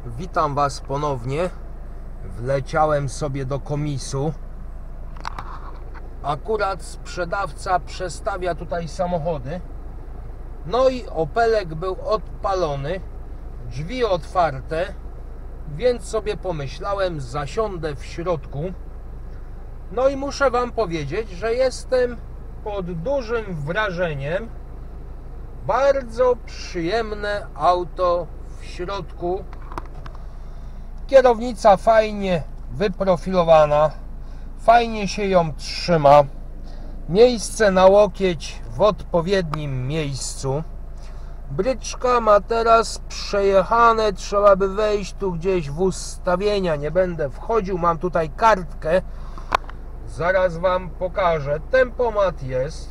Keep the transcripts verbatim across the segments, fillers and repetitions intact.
Witam Was ponownie. Wleciałem sobie do komisu. Akurat sprzedawca przestawia tutaj samochody. No i Opelek był odpalony, drzwi otwarte, więc sobie pomyślałem, zasiądę w środku. No i muszę Wam powiedzieć, że jestem pod dużym wrażeniem. Bardzo przyjemne auto w środku. Kierownica fajnie wyprofilowana, fajnie się ją trzyma. Miejsce na łokieć w odpowiednim miejscu. Bryczka ma teraz przejechane, trzeba by wejść tu gdzieś w ustawienia. Nie będę wchodził, mam tutaj kartkę. Zaraz Wam pokażę. Tempomat jest.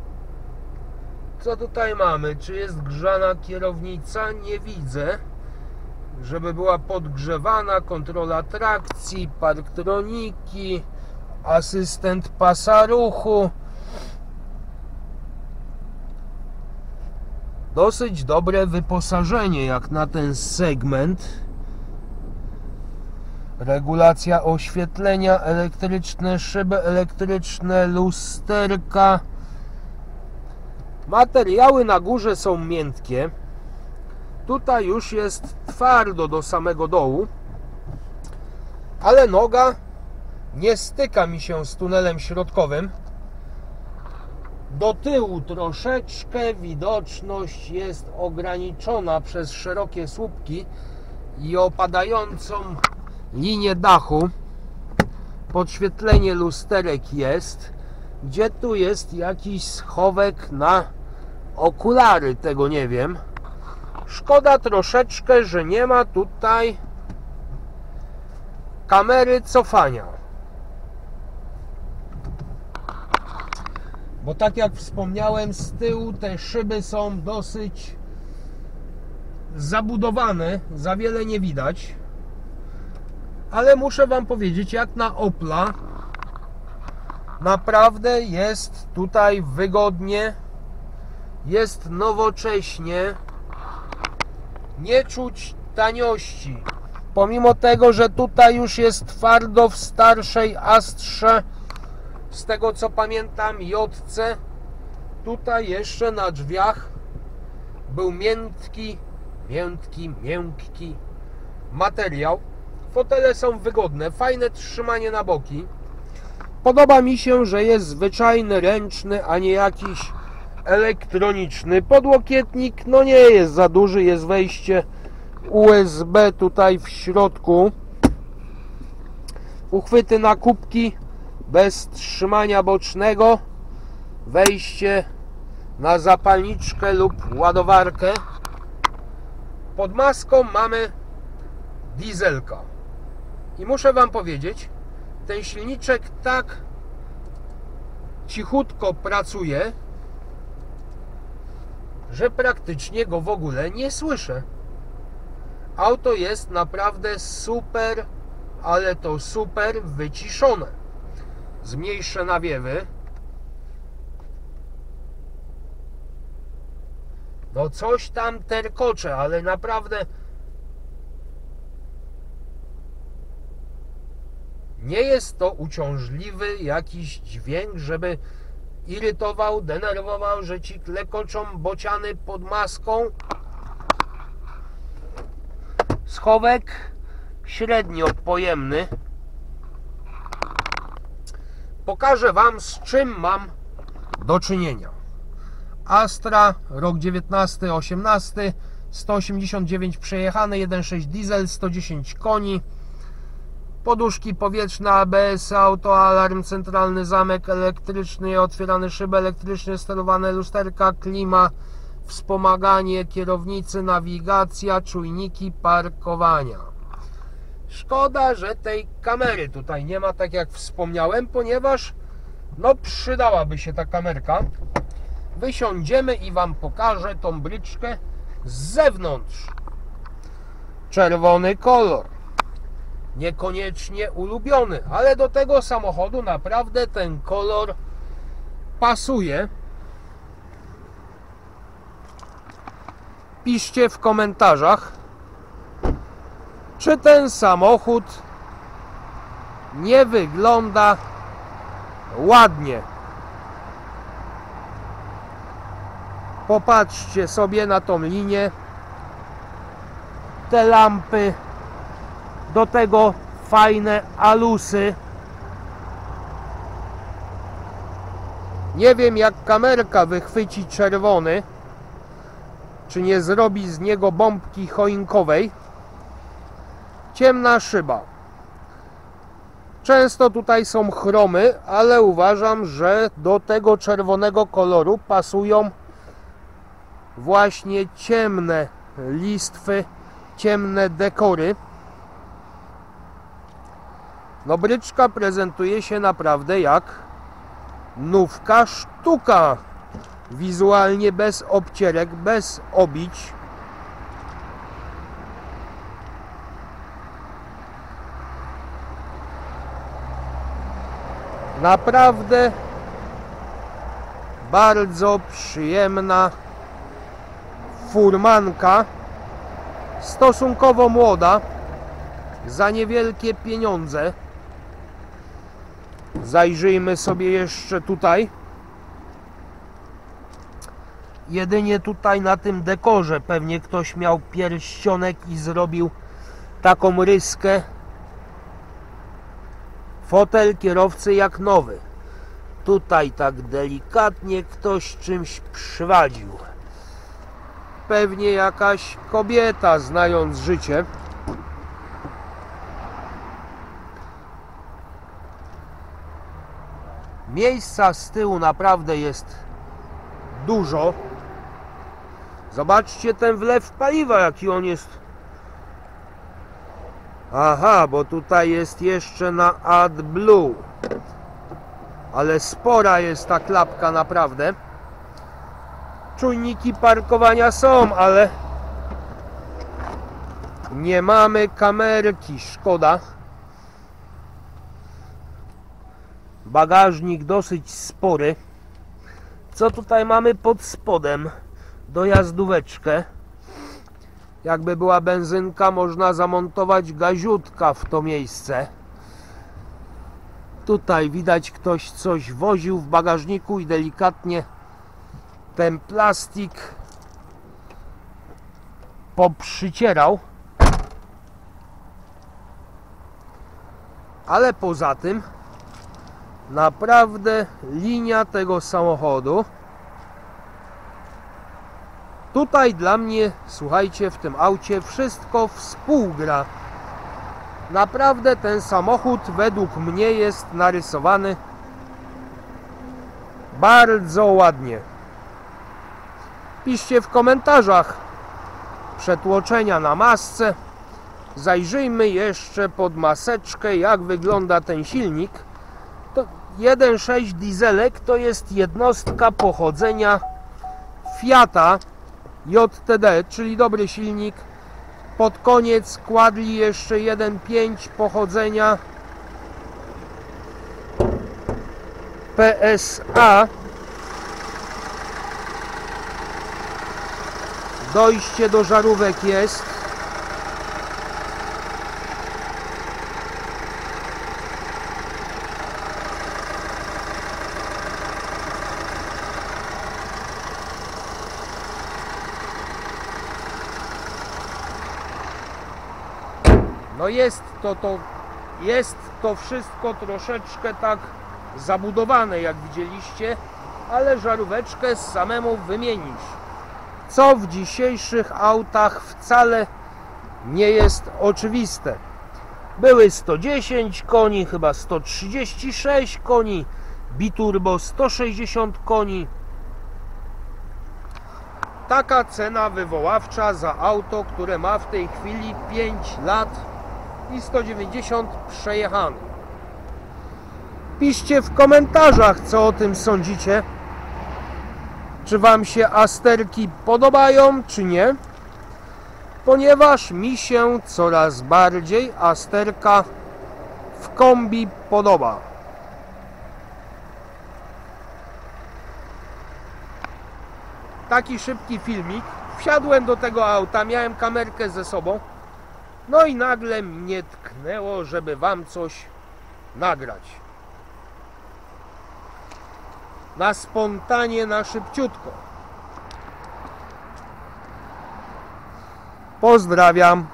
Co tutaj mamy? Czy jest grzana kierownica? Nie widzę, żeby była podgrzewana. Kontrola trakcji, parktroniki, asystent pasa ruchu. Dosyć dobre wyposażenie jak na ten segment. Regulacja oświetlenia, elektryczne szyby elektryczne, lusterka. Materiały na górze są miękkie. Tutaj już jest twardo do samego dołu, ale noga nie styka mi się z tunelem środkowym. Do tyłu troszeczkę widoczność jest ograniczona przez szerokie słupki i opadającą linię dachu. Podświetlenie lusterek jest. Gdzie tu jest jakiś schowek na okulary? Tego nie wiem. Szkoda troszeczkę, że nie ma tutaj kamery cofania. Bo tak jak wspomniałem, z tyłu te szyby są dosyć zabudowane, za wiele nie widać. Ale muszę Wam powiedzieć, jak na Opla, naprawdę jest tutaj wygodnie, jest nowocześnie, nie czuć taniości. Pomimo tego, że tutaj już jest twardo w starszej Astrze, z tego co pamiętam, J C, tutaj jeszcze na drzwiach był miękki, miękki, miękki materiał. Fotele są wygodne, fajne trzymanie na boki. Podoba mi się, że jest zwyczajny, ręczny, a nie jakiś elektroniczny. Podłokietnik no nie jest za duży, jest wejście U S B tutaj w środku. Uchwyty na kubki bez trzymania bocznego. Wejście na zapalniczkę lub ładowarkę. Pod maską mamy dieselka. I muszę Wam powiedzieć, ten silniczek tak cichutko pracuje, że praktycznie go w ogóle nie słyszę. Auto jest naprawdę super, ale to super wyciszone. Zmniejszę nawiewy. No coś tam terkocze, ale naprawdę nie jest to uciążliwy jakiś dźwięk, żeby irytował, denerwował, że ci klekoczą bociany pod maską. Schowek średnio pojemny. Pokażę Wam, z czym mam do czynienia. Astra, rok dziewiętnasty osiemnasty, sto osiemdziesiąt dziewięć przejechane, jeden przecinek sześć diesel, sto dziesięć koni. Poduszki powietrzne, A B S, autoalarm, centralny zamek elektryczny, otwierane szyby elektrycznie, sterowane lusterka, klima, wspomaganie kierownicy, nawigacja, czujniki parkowania. Szkoda, że tej kamery tutaj nie ma, tak jak wspomniałem, ponieważ no przydałaby się ta kamerka. Wysiądziemy i Wam pokażę tą bryczkę z zewnątrz. Czerwony kolor. Niekoniecznie ulubiony, ale do tego samochodu naprawdę ten kolor pasuje. Piszcie w komentarzach, czy ten samochód nie wygląda ładnie. Popatrzcie sobie na tą linię, te lampy, do tego fajne alusy. Nie wiem, jak kamerka wychwyci czerwony, czy nie zrobi z niego bombki choinkowej. Ciemna szyba. Często tutaj są chromy, ale uważam, że do tego czerwonego koloru pasują właśnie ciemne listwy, ciemne dekory. No, bryczka prezentuje się naprawdę jak nówka sztuka. Wizualnie bez obcierek, bez obić. Naprawdę bardzo przyjemna furmanka, stosunkowo młoda, za niewielkie pieniądze. Zajrzyjmy sobie jeszcze tutaj. Jedynie tutaj na tym dekorze pewnie ktoś miał pierścionek i zrobił taką ryskę. Fotel kierowcy jak nowy. Tutaj tak delikatnie ktoś czymś przywadził. Pewnie jakaś kobieta, znając życie. Miejsca z tyłu naprawdę jest dużo. Zobaczcie ten wlew paliwa, jaki on jest. Aha, bo tutaj jest jeszcze na AdBlue. Ale spora jest ta klapka naprawdę. Czujniki parkowania są, ale nie mamy kamerki, szkoda. Bagażnik dosyć spory. Co tutaj mamy pod spodem? Dojazdóweczkę. Jakby była benzynka, można zamontować gaziutka w to miejsce. Tutaj widać, ktoś coś woził w bagażniku i delikatnie ten plastik poprzycierał. Ale poza tym naprawdę linia tego samochodu tutaj dla mnie, słuchajcie, w tym aucie wszystko współgra. Naprawdę ten samochód według mnie jest narysowany bardzo ładnie. Piszcie w komentarzach przetłoczenia na masce. Zajrzyjmy jeszcze pod maseczkę, jak wygląda ten silnik. To jeden przecinek sześć dieselek to jest jednostka pochodzenia Fiata J T D, czyli dobry silnik. Pod koniec kładli jeszcze jeden przecinek pięć pochodzenia P S A. Dojście do żarówek jest. No jest to, to, jest to wszystko troszeczkę tak zabudowane, jak widzieliście, ale żaróweczkę samemu wymienić, co w dzisiejszych autach wcale nie jest oczywiste. Były sto dziesięć koni, chyba sto trzydzieści sześć koni, biturbo sto sześćdziesiąt koni. Taka cena wywoławcza za auto, które ma w tej chwili pięć lat i sto dziewięćdziesiąt przejechane. Piszcie w komentarzach, co o tym sądzicie. Czy wam się Asterki podobają, czy nie? Ponieważ mi się coraz bardziej Asterka w kombi podoba. Taki szybki filmik. Wsiadłem do tego auta, miałem kamerkę ze sobą. No i nagle mnie tknęło, żeby wam coś nagrać. Na spontanie, na szybciutko. Pozdrawiam.